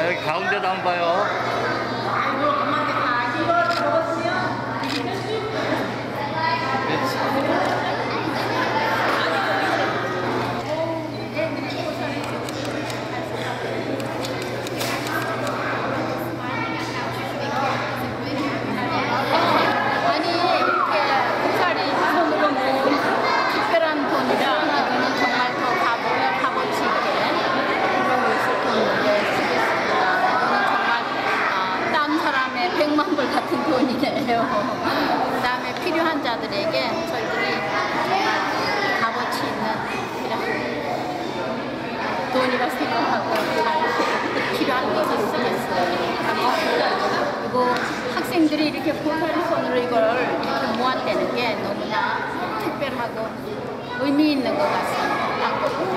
아, 여기 가운데도 한번 봐요. 같은 돈이네요. 그 다음에 필요한 자들에게 저희들이 정말 값어치 있는 돈이라 생각하고 잘 필요한 것을 쓰겠어요. 그리고 학생들이 이렇게 보살의 손으로 이걸 이렇게 모았다는 게 너무나 특별하고 의미 있는 것 같습니다.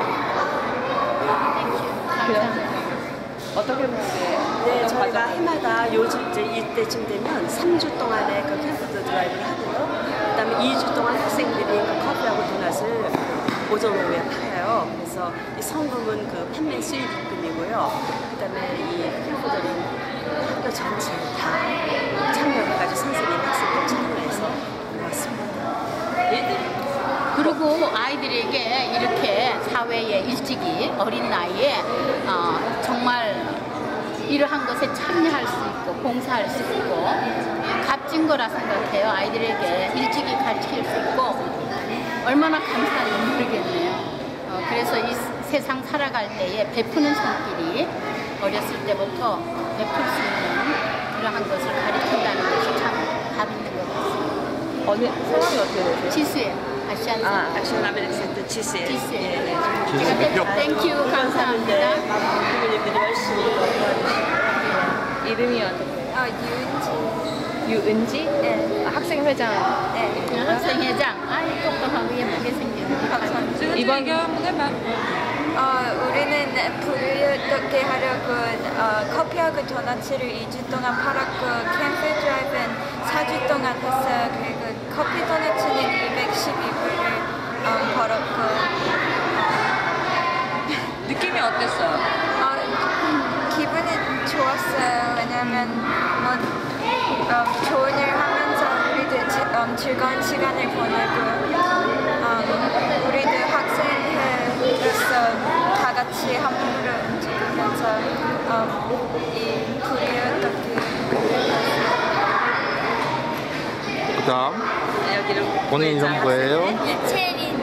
감사합니다. 어떻게 보세요? 네, 저희가 해마다 요즘 이제 이때쯤 되면 3주 동안의 그 캠프 드라이브를 하고요. 그다음에 2주 동안 학생들이 그 커피하고 도넛을 오전 오후에 팔아요. 그래서 이 성금은 그 판매 수익금이고요. 그다음에 이 캠프들은 학교 전체 다 참여해가지고 선생님, 학생들 참여해서 모았습니다. 그리고 아이들에게 이렇게 사회에 일찍이 어린 나이에 정말 이러한 것에 참여할 수 있고 봉사할 수 있고 값진 거라 생각해요. 아이들에게 일찍이 가르칠 수 있고 얼마나 감사한지 모르겠네요. 그래서 이 세상 살아갈 때에 베푸는 손길이 어렸을 때부터 베풀 수 있는 이러한 것을 가르친다는 것이 참 값 있는 것 같습니다. 성함이 어떻게 되세요? 지수예요. 아시안 아메리칸 센터 지수예요. 지수예요. 지수 대표. 땡큐 감사합니다. 부모님들이 열심히 도와주시고 이름이 어떻게? 유은지? 네. 학생회장. 네. 학생회장. 아이 똑똑하고 예쁘게 생겼네. 감사합니다. 이번 한번 해봐. 우리는 부르게 하려고 커피하고 도넛을 2주 동안 팔았고 캠프 드라이브는 4주 동안 했어요. 그리고 커피 도넛은 212불을 벌었고 느낌이 어땠어요? 기분이 좋았어요. 왜냐면 좋은 일 하면서 우리도 즐거운 시간을 보내고 우리도 학생으로서 다 같이 함부로 움직이면서 이 불이 어떻게 그 다음 여기를 본인 이름 뭐예요? 체린.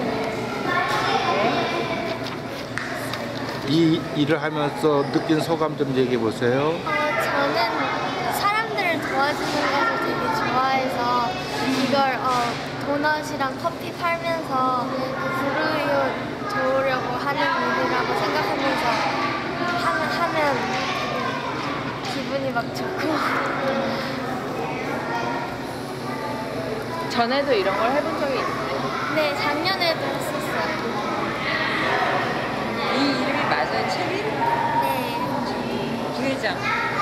이 일을 하면서 느낀 소감 좀 얘기해 보세요. 저는 사람들을 도와주는 것을 되게 좋아해서 이걸 도넛이랑 커피 팔면서 불우이웃 도우려고 하는 일이라고 생각하면서 하면 기분이 막 좋고. 전에도 이런 걸 해본 적이 있어요? 네, 작년에도 했었어요. 이 이름이 맞아요? 체린? 네. 부회장.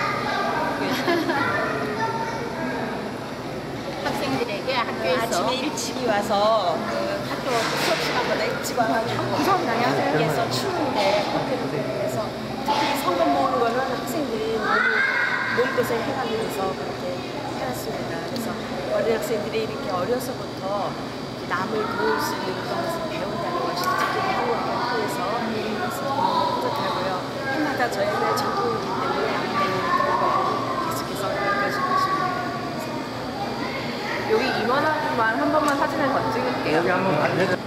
학생들에게 학교에서 아침에 일찍이 와서 그 학교 수업 시간보다 일찍 와가지고 여기에서 추운데 커피를 드리면서 특히 성금 모으는 거는 학생들이 너무 놀고생 해가면서 그렇게 해왔습니다. 그래서 어린 학생들이 이렇게 어려서부터 남을 도울 수 있는 그런 것을 배운다는 것이 특히 한국을 통해서 너무 뿌듯하고요. 해마다 저희는 전통이기 때문에 그런 거 계속해서 이어지고 있습니다. 여기 임원하고만 한 번만 사진을 더 찍을게요. 여기 한번